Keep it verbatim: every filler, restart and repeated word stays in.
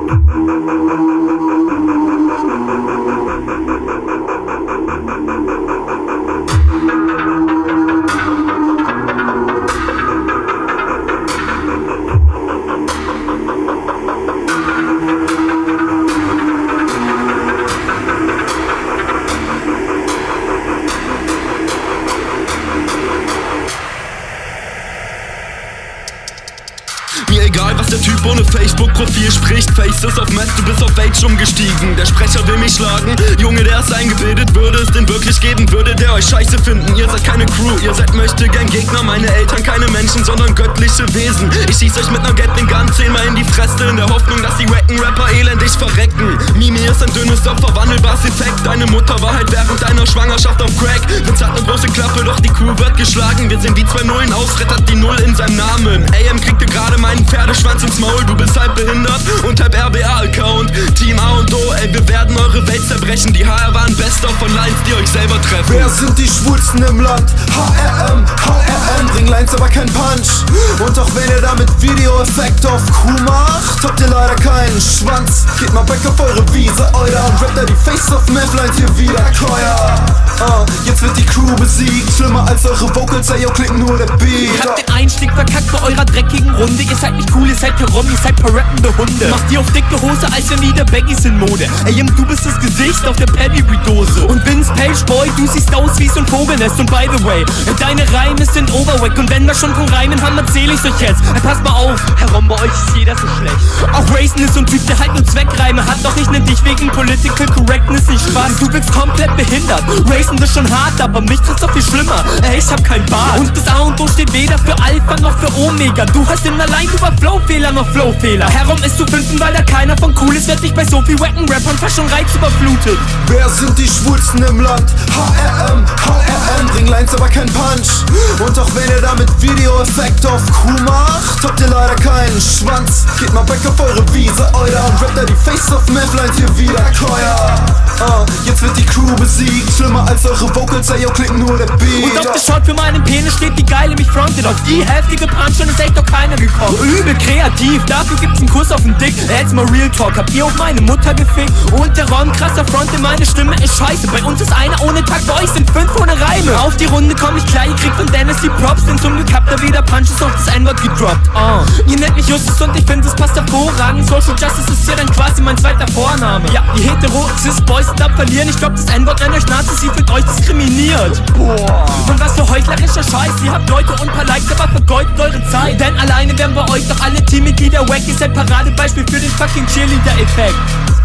Mir egal, was der Typ ohne Facebook-Profil spricht. Faces auf Mess, du bist auf Age umgestiegen. Der Sprecher will mich schlagen. Junge, der es eingebildet, würde es den wirklich geben, würde der euch scheiße finden. Ihr seid keine Crew, ihr seid möchte gern Gegner. Meine Eltern keine Menschen, sondern göttliche Wesen. Ich schieß euch mit ner Gatling Gun zehnmal in die Fresse, in der Hoffnung, dass die wacken Rapper elendig verrecken. Mimi ist ein dünnes, doch verwandelbares Effekt. Deine Mutter war halt während deiner Schwangerschaft auf Crack. Vince hat ne große Klappe, doch die Kuh wird geschlagen. Wir sehen wie zwei Nullen aus, hat die Null in seinem Namen. A M kriegte gerade meinen Pferdeschwanz ins Maul, du bist halb behindert und halb R B A-Account. Team A und O, ey, wir werden eure Welt zerbrechen. Die H R waren best of von Lines, die euch selber treffen. Wer sind die Schwulsten im Land? H R M, H R M, bring Lines, aber kein Punch. Und auch wenn ihr damit Video-Effekt auf Kuh macht, habt ihr leider keinen Schwanz. Geht mal back auf eure Wiese, Euer, und rappt da die Face of Math Lines hier wieder teuer. Uh, jetzt wird die Crew besiegt, schlimmer als eure Vocals, ey, yo, klingt nur der Beat. Ihr habt den Einstieg verkackt bei eurer dreckigen Runde. Ihr seid nicht cool, ihr seid Perom, ihr seid paar rappende Hunde. Macht ihr auf dicke Hose, als wenn wieder Baggies in Mode. Ey, Jim, du bist das Gesicht auf der Pedigree-Dose. Und Vince Page Boy, du siehst aus wie so ein Vogelnest. Und by the way, deine Reime sind overwack. Und wenn wir schon von Reimen haben, erzähl ich's euch jetzt. Ey, passt mal auf, Herom, bei euch ist jeder so schlecht. Auch Racing ist so ein Typ, der halt nur Zweckreime hat. Doch ich nenn dich wegen Political Correctness nicht Spaß. Du wirkst komplett behindert. Racing ist schon hart, aber mich trifft's doch viel schlimmer. Ey, ich hab kein Bart. Und das A und O steht weder für Alpha noch für Omega. Du hast den allein über Flowfehler noch Flowfehler. Herum ist zu fünften, weil da keiner von cool ist. Werd dich bei so viel wacken Rappern fast schon reizüberflutet. Wer sind die Schwulsten im Land? H R M, H R M, bring Lines, aber kein Punch. Und auch wenn ihr damit Video-Effekt auf Kuh macht, habt ihr leider keinen Schwanz. Geht mal back auf eure Wiese, Euer, und rappt da die Face of Math Lines hier wieder teuer. Uh, jetzt wird die Crew besiegt, schlimmer als eure Vocals, ey, yo, klingt nur der Beat. Und auf der Shot für meinen Penis steht die Geile mich frontet. Auf die heftige Punch und ist echt doch keiner gekommen. Übel kreativ, dafür gibt's einen Kuss auf den Dick. Jetzt mal Real Talk, habt ihr auf meine Mutter gefickt? Und der Ron krasser Front, in meine Stimme ist scheiße. Bei uns ist einer ohne Takt, bei euch sind fünf ohne Reime. Auf die Runde komm ich klar, ihr kriegt von Dennis die Props. Denn zum Glück habt ihr wieder Punches auf das N-Wort gedroppt. uh. Ihr nennt mich Justus und ich finde, es passt hervorragend. Social Justice ist ja dann quasi mein zweiter Vorname. Ja, ihr hetero-cis-Boys sind ab verlieren. Ich glaub, das N-Wort an euch Nazis, ihr fühlt euch diskriminiert. Boah. Und was für heuchlerischer Scheiß. Ihr habt Leute und paar Likes, aber vergeudet eure Zeit. Denn alleine wären bei euch doch alle Teammitglieder wack. Ihr seid Paradebeispiel für den fucking Cheerleader-Effekt.